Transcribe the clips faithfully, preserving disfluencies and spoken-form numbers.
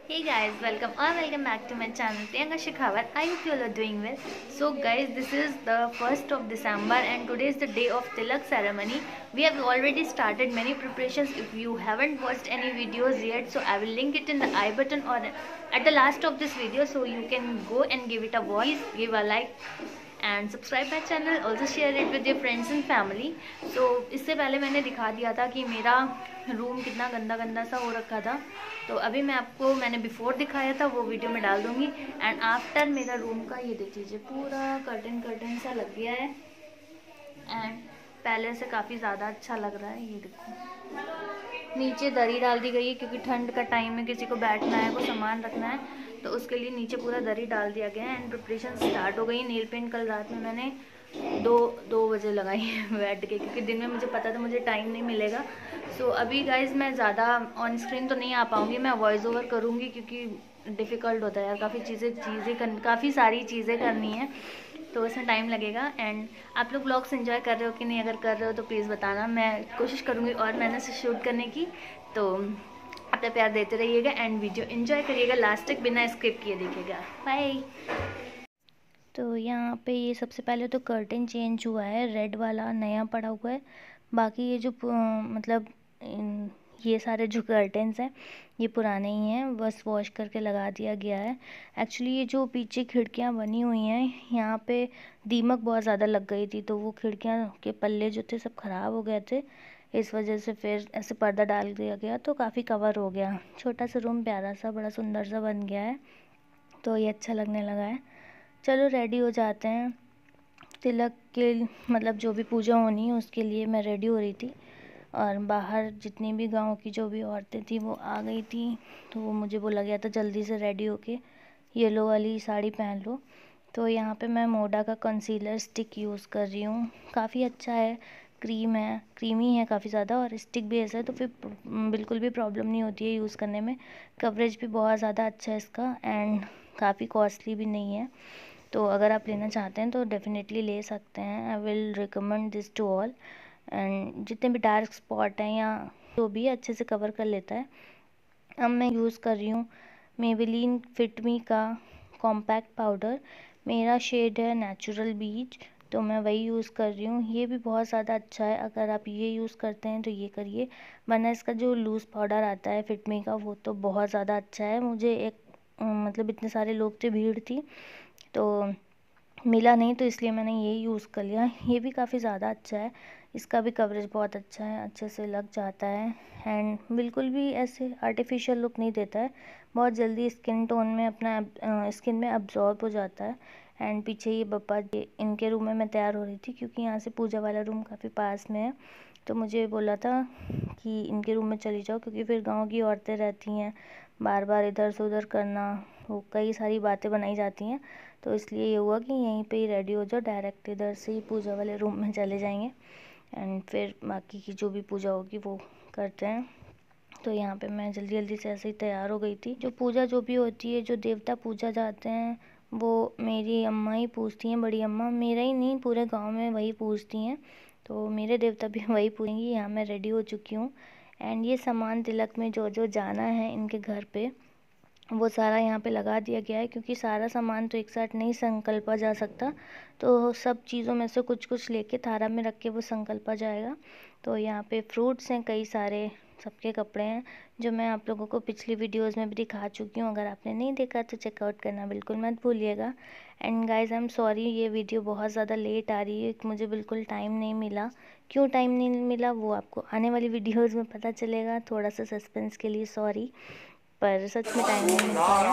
Hey guys, welcome or welcome back to my channel Priyanka Shekhawat. I hope you all are doing well. So guys, this is the first of December and today is the day of Tilak ceremony. We have already started many preparations. If you haven't watched any videos yet, so I will link it in the I button or at the last of this video, so you can go and give it a watch, give a like and subscribe my channel. Also share it with your friends and family. So इससे पहले मैंने दिखा दिया था कि मेरा room कितना गंदा गंदा सा हो रखा था, तो अभी मैं आपको मैंने बिफोर दिखाया था वो वीडियो में डाल दूंगी। एंड आफ्टर मेरा रूम का ये देख लीजिए, पूरा कर्टन कर्टन सा लग गया है एंड पहले से काफ़ी ज़्यादा अच्छा लग रहा है। ये देखो, नीचे दरी डाल दी गई है क्योंकि ठंड का टाइम है, किसी को बैठना है, को सामान रखना है, तो उसके लिए नीचे पूरा दरी डाल दिया गया है। एंड प्रिपरेशन स्टार्ट हो गई। नेल पेंट कल रात में मैंने दो दो बजे लगाई है बैठ के, क्योंकि दिन में मुझे पता था मुझे टाइम नहीं मिलेगा। सो so, अभी गाइज मैं ज़्यादा ऑन स्क्रीन तो नहीं आ पाऊँगी, मैं वॉइस ओवर करूँगी क्योंकि डिफ़िकल्ट होता है यार, काफ़ी चीज़ें चीज़ें कर काफ़ी सारी चीज़ें करनी है, तो उसमें टाइम लगेगा। एंड आप लोग व्लॉग्स एंजॉय कर रहे हो कि नहीं, अगर कर रहे हो तो प्लीज़ बताना, मैं कोशिश करूँगी और मैंने से शूट करने की। तो अपना प्यार देते रहिएगा एंड वीडियो एंजॉय करिएगा, लास्ट तक बिना स्किप किए देखिएगा। बाय। तो यहाँ पे ये सबसे पहले तो कर्टेन चेंज हुआ है, रेड वाला नया पड़ा हुआ है। बाकी ये जो मतलब ये सारे जो कर्टेन्स हैं ये पुराने ही हैं, बस वॉश करके लगा दिया गया है। एक्चुअली ये जो पीछे खिड़कियाँ बनी हुई हैं यहाँ पे दीमक बहुत ज़्यादा लग गई थी, तो वो खिड़कियाँ के पल्ले जो थे सब ख़राब हो गए थे, इस वजह से फिर ऐसे पर्दा डाल दिया गया, तो काफ़ी कवर हो गया। छोटा सा रूम प्यारा सा बड़ा सुंदर सा बन गया है, तो ये अच्छा लगने लगा है। चलो रेडी हो जाते हैं। तिलक के मतलब जो भी पूजा होनी है उसके लिए मैं रेडी हो रही थी, और बाहर जितनी भी गांव की जो भी औरतें थी वो आ गई थी, तो वो मुझे बोला गया था जल्दी से रेडी होके येलो वाली साड़ी पहन लो। तो यहाँ पे मैं मोडा का कंसीलर स्टिक यूज़ कर रही हूँ, काफ़ी अच्छा है, क्रीम है, क्रीमी है काफ़ी ज़्यादा, और स्टिक भी ऐसा है तो फिर बिल्कुल भी प्रॉब्लम नहीं होती है यूज़ करने में। कवरेज भी बहुत ज़्यादा अच्छा है इसका एंड काफ़ी कॉस्टली भी नहीं है, तो अगर आप लेना चाहते हैं तो डेफिनेटली ले सकते हैं। I will recommend this to all. And जितने भी डार्क स्पॉट हैं या जो भी अच्छे से कवर कर लेता है। अब मैं यूज़ कर रही हूँ मेबेलिन फिट मी का कॉम्पैक्ट पाउडर, मेरा शेड है नेचुरल बीच, तो मैं वही यूज़ कर रही हूँ। ये भी बहुत ज़्यादा अच्छा है, अगर आप ये यूज़ करते हैं तो ये करिए, वरना इसका जो लूज़ पाउडर आता है फिट मी का वो तो बहुत ज़्यादा अच्छा है। मुझे एक मतलब इतने सारे लोग थे, भीड़ थी, तो मिला नहीं, तो इसलिए मैंने ये यूज़ कर लिया। ये भी काफ़ी ज़्यादा अच्छा है, इसका भी कवरेज बहुत अच्छा है, अच्छे से लग जाता है एंड बिल्कुल भी ऐसे आर्टिफिशियल लुक नहीं देता है, बहुत जल्दी स्किन टोन में अपना स्किन में अब्जॉर्ब हो जाता है। एंड पीछे ये पप्पा इनके रूम में मैं तैयार हो रही थी क्योंकि यहाँ से पूजा वाला रूम काफ़ी पास में है, तो मुझे बोला था कि इनके रूम में चली जाओ, क्योंकि फिर गाँव की औरतें रहती हैं, बार बार इधर से उधर करना, वो कई सारी बातें बनाई जाती हैं, तो इसलिए ये हुआ कि यहीं पे ही रेडी हो जाओ, डायरेक्ट इधर से ही पूजा वाले रूम में चले जाएंगे एंड फिर बाकी की जो भी पूजा होगी वो करते हैं। तो यहाँ पे मैं जल्दी जल्दी से ऐसे ही तैयार हो गई थी। जो पूजा जो भी होती है, जो देवता पूजा जाते हैं वो मेरी अम्मा ही पूजती हैं, बड़ी अम्मा, मेरा ही नहीं पूरे गाँव में वही पूजती हैं, तो मेरे देवता भी वही पूजेंगी। यहाँ मैं रेडी हो चुकी हूँ एंड ये सामान तिलक में जो जो जाना है इनके घर पे वो सारा यहाँ पे लगा दिया गया है, क्योंकि सारा सामान तो एक साथ नहीं संकल्पा जा सकता, तो सब चीज़ों में से कुछ कुछ लेके थारा में रख के वो संकल्पा जाएगा। तो यहाँ पे फ्रूट्स हैं कई सारे, सबके कपड़े हैं, जो मैं आप लोगों को पिछली वीडियोस में भी दिखा चुकी हूँ, अगर आपने नहीं देखा तो चेकआउट करना बिल्कुल मत भूलिएगा। And guys I am sorry, ये वीडियो बहुत ज़्यादा लेट आ रही है, मुझे बिल्कुल टाइम नहीं मिला। क्यों टाइम नहीं मिला वो आपको आने वाली वीडियोज़ में पता चलेगा, थोड़ा सा सस्पेंस के लिए सॉरी, पर सच में टाइम नहीं मिल पाया।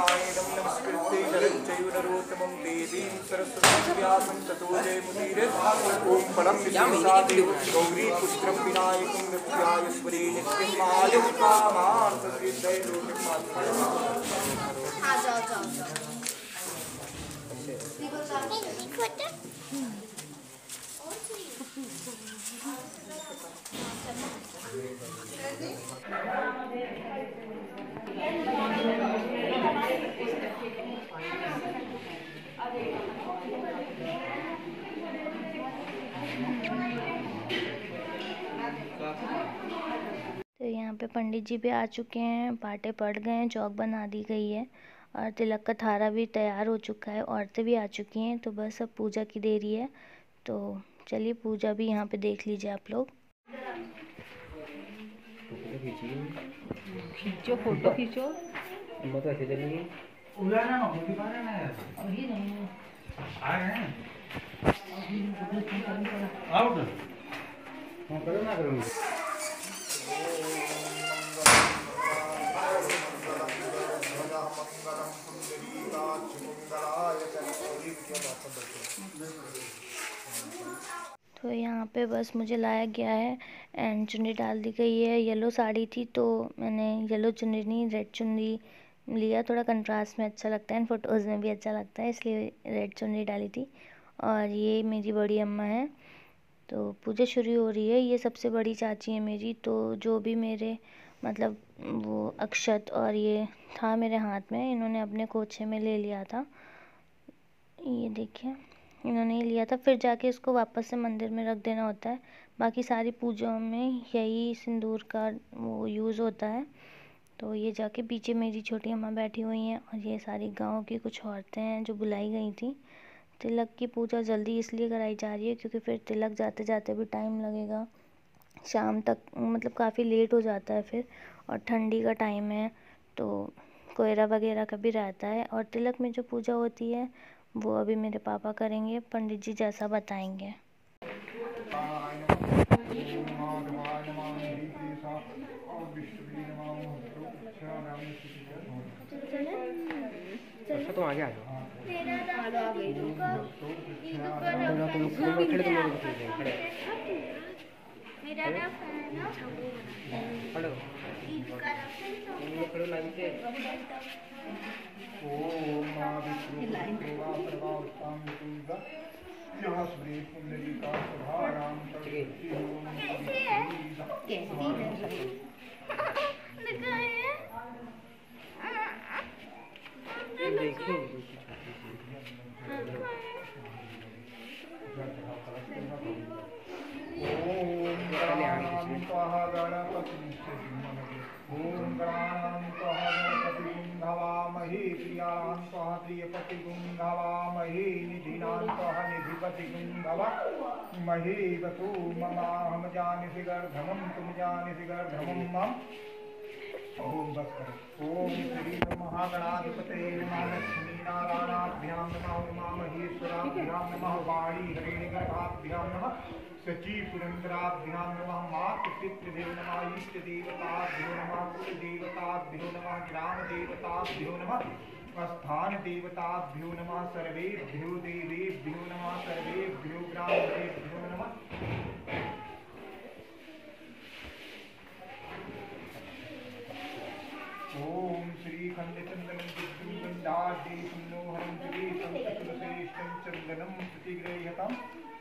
तो यहाँ पे पंडित जी भी आ चुके हैं, पाटे पड़ गए हैं, चौक बना दी गई है और तिलक का थारा भी तैयार हो चुका है। औरतें भी आ चुकी हैं, तो बस अब पूजा की देरी है। तो चलिए पूजा भी यहाँ पे देख लीजिए आप लोग। खींचो, फोटो खींचो। तो यहाँ पे बस मुझे लाया गया है एंड चुन्नी डाल दी गई है। येलो साड़ी थी तो मैंने येलो चुन्नी नहीं रेड चुन्नी लिया, थोड़ा कंट्रास्ट में अच्छा लगता है एंड फोटोज़ में भी अच्छा लगता है, इसलिए रेड चुन्नी डाली थी। और ये मेरी बड़ी अम्मा है। तो पूजा शुरू हो रही है। ये सबसे बड़ी चाची है मेरी। तो जो भी मेरे मतलब वो अक्षत और ये था मेरे हाथ में, इन्होंने अपने कोछे में ले लिया था। ये देखिए इन्होंने ही लिया था, फिर जाके इसको वापस से मंदिर में रख देना होता है। बाकी सारी पूजाओं में यही सिंदूर का वो यूज़ होता है। तो ये जाके पीछे मेरी छोटी अम्मा बैठी हुई हैं और ये सारी गांव की कुछ औरतें हैं जो बुलाई गई थी। तिलक की पूजा जल्दी इसलिए कराई जा रही है क्योंकि फिर तिलक जाते जाते भी टाइम लगेगा, शाम तक मतलब काफ़ी लेट हो जाता है फिर, और ठंडी का टाइम है तो कोहरा वगैरह का भी रहता है। और तिलक में जो पूजा होती है वो अभी मेरे पापा करेंगे, पंडित जी जैसा बताएंगे। तो आगे आ जाओ। मही वसु ममाहम जानिसि गर्धमं तुम जानिसि गर्धमं मम। ओम बस करो। ओम श्री महागणाधिपते नमः, लक्ष्मी नारायणाभ्यां नमः, उमा महेश्वराभ्यां नमः, वाणी हरिणिगर्भाभ्यां नमः, सची पुरंदराभ्यां नमः, मातृपितृभ्यो नमः, इष्ट देवताभ्यो नमः, कुल देवताभ्यो नमः, ग्राम देवताभ्यो नमः, स्थान देवताभ्यो नमः, सर्वेभ्यो देवेभ्यो नमः, सर्वेभ्यो ग्रामदेभ्यो नमः। ओम श्री खंडचंदनं विद्युं गंधाढ्ये सुमनोहरं विवेशं चतुर्श्रेष्ठं चंदनं प्रतिगृह्यताम्।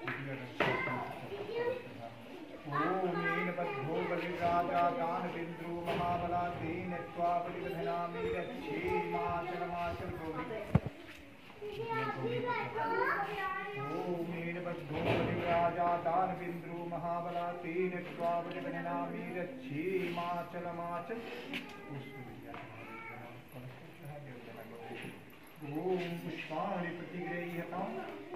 ओम नीलबद्धो बलिराजा दानवेन्द्रो महाबला तेन त्वा बलिवधनामि रक्षेमाचलमाचल गौरी। ओम नीलबद्धो बलिराजा दानवेन्द्रो महाबला तेन त्वा बलिवधनामि रक्षेमाचलमाचल। ओम पुष्पाणि प्रतिगृह्यताम्।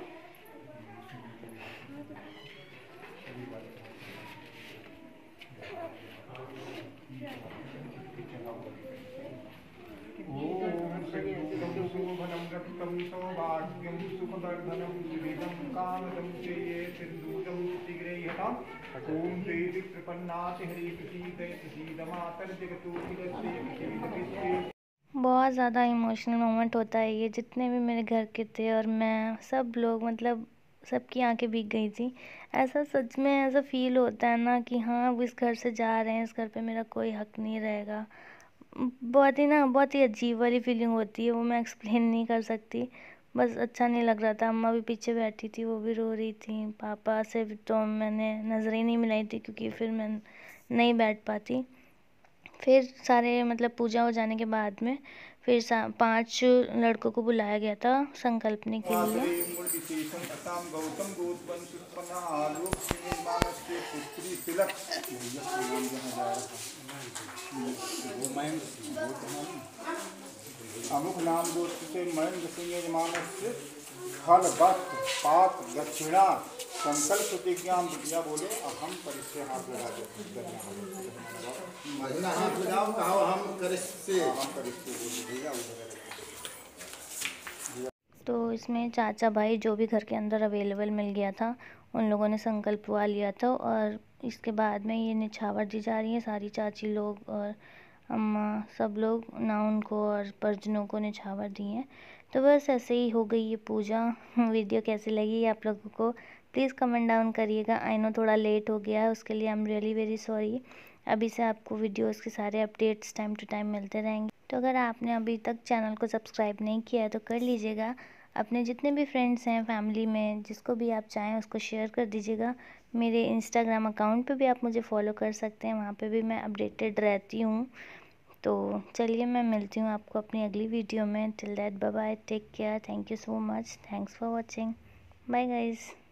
ओम शोभनं रक्तं सौभाग्यं सुखवर्धनं सुविधं कामदं चेये सिन्दूरं प्रतिगृह्यताम्। ओम देवी प्रपन्नाति हरि प्रसीद प्रसीद मातर जगतोऽखिलस्य प्रसीद। बहुत ज़्यादा इमोशनल मोमेंट होता है ये। जितने भी मेरे घर के थे और मैं, सब लोग मतलब सबकी आंखें भीग गई थी। ऐसा सच में ऐसा फील होता है ना कि हाँ अब इस घर से जा रहे हैं, इस घर पे मेरा कोई हक नहीं रहेगा। बहुत ही ना बहुत ही अजीब वाली फीलिंग होती है, वो मैं एक्सप्लेन नहीं कर सकती। बस अच्छा नहीं लग रहा था। अम्मा भी पीछे बैठी थी, वो भी रो रही थी। पापा से तो मैंने नज़रें नहीं मिलाई थी क्योंकि फिर मैं नहीं बैठ पाती। फिर सारे मतलब पूजा हो जाने के बाद में फिर सा पांच लड़कों को बुलाया गया था संकल्पने के लिए। अमुक नाम दोस्त से महेंद्र सिंह यजमानस्य फल वस्त्र पात दक्षिणा संकल्प प्रतिज्ञा प्रतिज्ञा बोले अहम परिचय हाथ लगा दे महिला हाथ लगाओ कहो हम करिष्ये हम करिष्ये बोले भैया उधर। तो इसमें चाचा भाई जो भी घर के अंदर अवेलेबल मिल गया था उन लोगों ने संकल्प वा लिया था और इसके बाद में ये निछावर दी जा रही है। सारी चाची लोग और अम्मा सब लोग ना उनको और परिजनों को निछावर दी हैं। तो बस ऐसे ही हो गई ये पूजा। वीडियो कैसी लगी आप लोगों को प्लीज़ कमेंट डाउन करिएगा। आई नो थोड़ा लेट हो गया है, उसके लिए I am really very sorry. अभी से आपको वीडियोस के सारे अपडेट्स टाइम टू टाइम मिलते रहेंगे। तो अगर आपने अभी तक चैनल को सब्सक्राइब नहीं किया है तो कर लीजिएगा। अपने जितने भी फ्रेंड्स हैं फैमिली में जिसको भी आप चाहें उसको शेयर कर दीजिएगा। मेरे इंस्टाग्राम अकाउंट पे भी आप मुझे फॉलो कर सकते हैं, वहाँ पे भी मैं अपडेटेड रहती हूँ। तो चलिए मैं मिलती हूँ आपको अपनी अगली वीडियो में। Till that bye bye, take care, thank you so much, thanks for watching, bye guys.